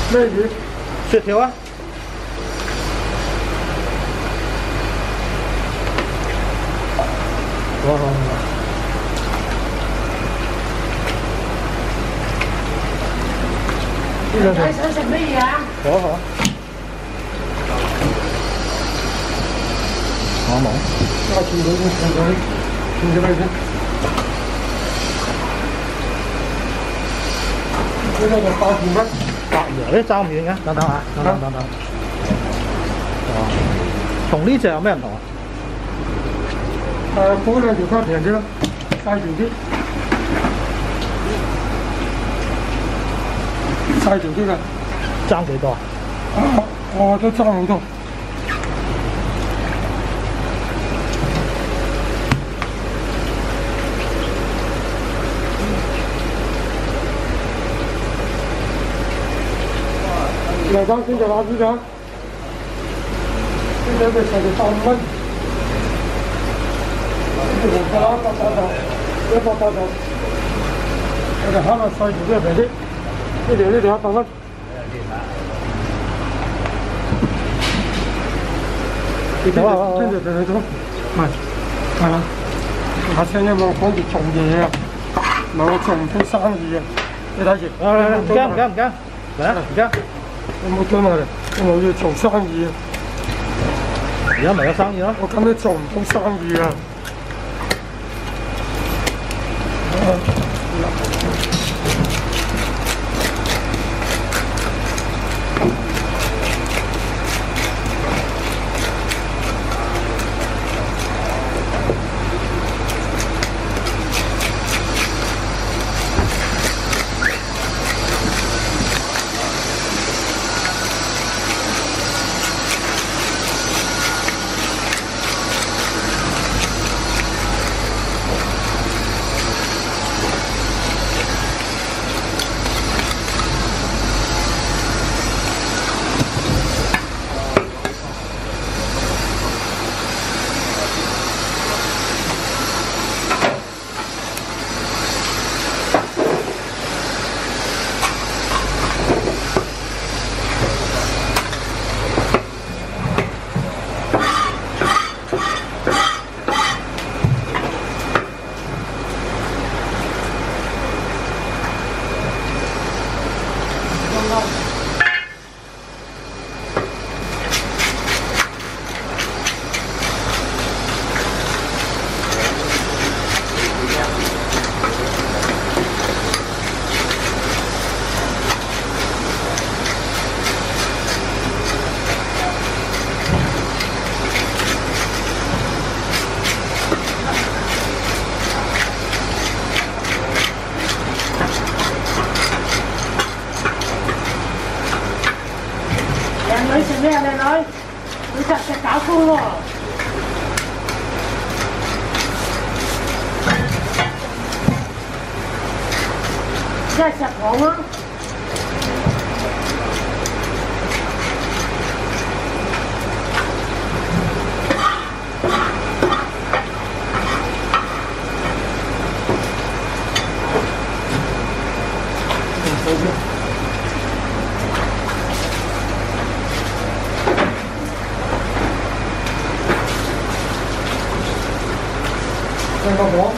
咩魚？ 雪條啊！哇！ 你想食咩嘢啊？ 好啊好啊。我冇。 加錢佢先，錢幾多先？呢個就8件蚊。 8嘢，爭咁遠嘅，等等下，等。哦，同呢隻有咩唔同啊？ 嗰兩條平啲咯，細條啲，細條啲嘅。 爭幾多啊？ 我都爭好多。嚟講先就話呢張，呢張佢成條15蚊，呢條紅色啦180，我哋慳下細條啲平啲，呢條100蚊。好，跟住就去咗，係啦。下車因為我趕住做嘢啊，唔係我做唔到生意啊。你睇住， 唔驚，嚟啊，唔驚。 有冇驚我哋？我要做生意啊！ 而家咪有生意咯。 我根本做唔到生意啊！ 你食咩啊，靚女？你食餃糕喎。即係食糖啊！ 兩個黃。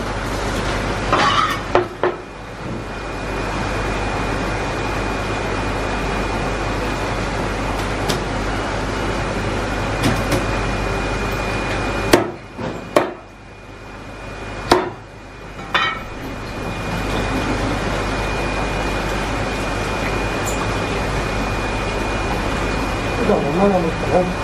呢個黃蚊有冇講？